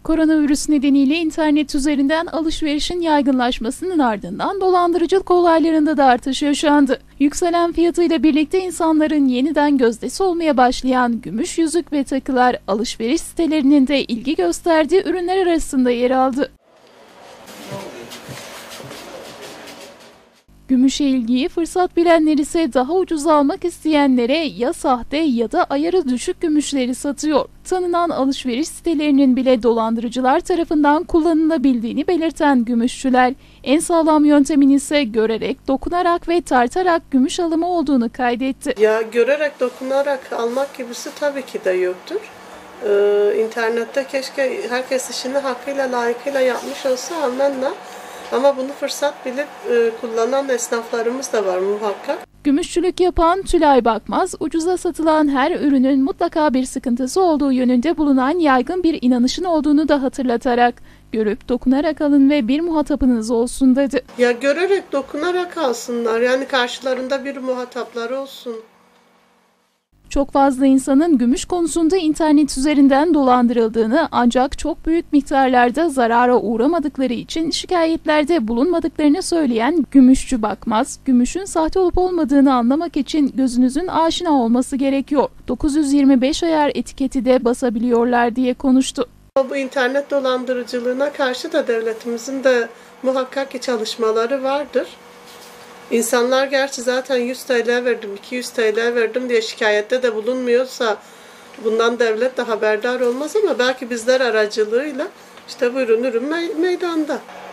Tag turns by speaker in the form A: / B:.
A: Koronavirüs nedeniyle internet üzerinden alışverişin yaygınlaşmasının ardından dolandırıcılık olaylarında da artış yaşandı. Yükselen fiyatıyla birlikte insanların yeniden gözdesi olmaya başlayan gümüş yüzük ve takılar alışveriş sitelerinin de ilgi gösterdiği ürünler arasında yer aldı. Gümüşe ilgiyi fırsat bilenler ise daha ucuz almak isteyenlere ya sahte ya da ayarı düşük gümüşleri satıyor. Tanınan alışveriş sitelerinin bile dolandırıcılar tarafından kullanılabildiğini belirten gümüşçüler, en sağlam yöntemin ise görerek, dokunarak ve tartarak gümüş alımı olduğunu kaydetti.
B: Ya görerek, dokunarak almak gibisi tabii ki de yoktur. İnternette keşke herkes işini hakkıyla, layıkıyla yapmış olsa amenna. Ama bunu fırsat bilip kullanan esnaflarımız da var muhakkak.
A: Gümüşçülük yapan Tülay Bakmaz, ucuza satılan her ürünün mutlaka bir sıkıntısı olduğu yönünde bulunan yaygın bir inanışın olduğunu da hatırlatarak, görüp dokunarak alın ve bir muhatabınız olsun dedi.
B: Ya görerek, dokunarak alsınlar, yani karşılarında bir muhatapları olsun.
A: Çok fazla insanın gümüş konusunda internet üzerinden dolandırıldığını ancak çok büyük miktarlarda zarara uğramadıkları için şikayetlerde bulunmadıklarını söyleyen Gümüşçü Bakmaz, gümüşün sahte olup olmadığını anlamak için gözünüzün aşina olması gerekiyor. 925 ayar etiketi de basabiliyorlar diye konuştu.
B: Bu internet dolandırıcılığına karşı da devletimizin de muhakkak ki çalışmaları vardır. İnsanlar gerçi zaten 100 TL verdim, 200 TL verdim diye şikayette de bulunmuyorsa bundan devlet de haberdar olmaz ama belki bizler aracılığıyla işte buyurun ürün meydanda.